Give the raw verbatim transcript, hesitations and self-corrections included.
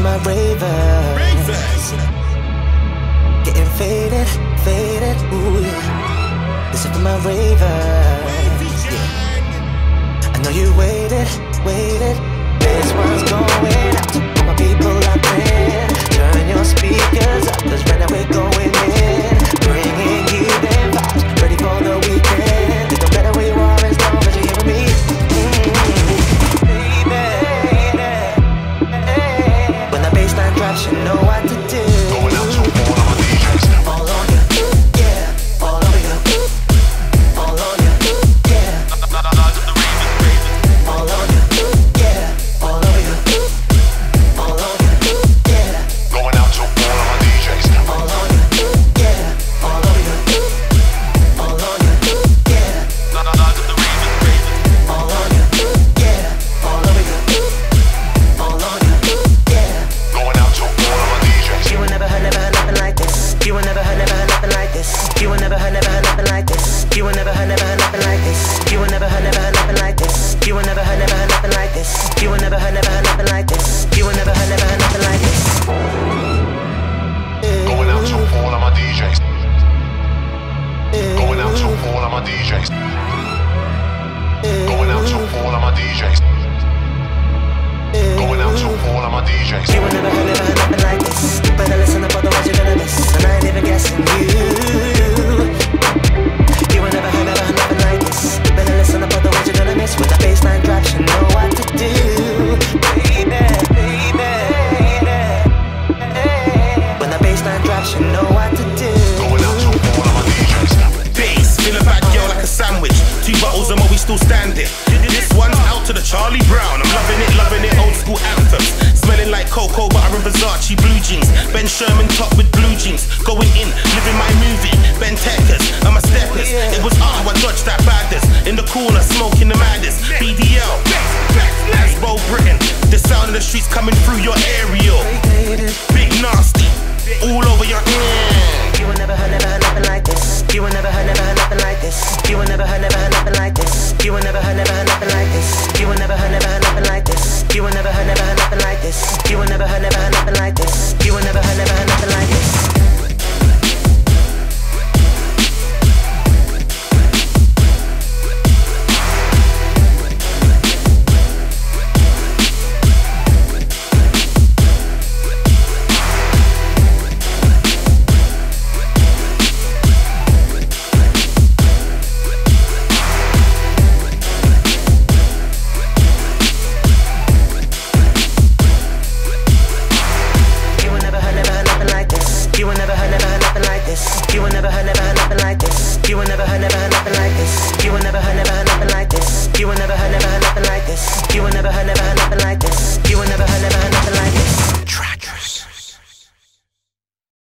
my ravers. Getting faded, faded, ooh yeah. This is for my ravers, yeah. I know you waited, waited. This one's going out to all my people out there. Turn your speakers up, cause right now we're going in. Bringing you them vibes, ready for the weekend. It don't matter where you are as long as you're here with me. Mm-hmm. Baby, when the bassline drops, you know what to do. Going out to all of my D Js. All on you, yeah, all over you. All on you, yeah. All on you, yeah, all over you. All on you, yeah. Going out to all of my D Js. All on you, yeah, all over you. All on you, yeah. All on you, yeah, all over you. All on you, yeah. Going out to all of my D Js. You will never have, never have nothing like this. You will never have, never have nothing like this. You will never have, never have nothing like this. You will never have, never have nothing like this. You will never have, never have nothing like this. You will never have, never have nothing like this. You will never have, never have nothing like this. You will never have, never have nothing like this. Going out to all of my D Js. Going out to all of my D Js. Going out to all of my D Js. Going out to all of my D Js. You will never have, never have nothing like this. You better listen up, otherwise you're gonna miss. And I ain't even guessing you. You will never have, never have nothing like this. You better listen up, otherwise you're gonna miss. With the bassline drops, you know what to do. Baby, baby, when the bassline drops, you know what to do. Going out to all of my D Js. Bass, feel a bad girl like a sandwich. Two bottles and more, we still standing. This one's out to the Charlie Brown. I'm loving it, loving it, old school anthems. Smelling like cocoa butter and Versace blue jeans. Ben Sherman top with blue jeans. Going in, living my movie. Ben Teckers and my steppers. It was ah, how I dodged that baddest. In the corner, smoking the maddest. B D L, Asbo Britain. The sound of the streets coming through your aerial. Big nasty, all over your mm. You will never have, never have nothing like this. You will never have, never have nothing like this. You will never have, never have nothing like this. You will never have, never have nothing like this. You will never have, never have nothing like this. You will never have, never have nothing like this. You will never have, never have nothing like this. You will never have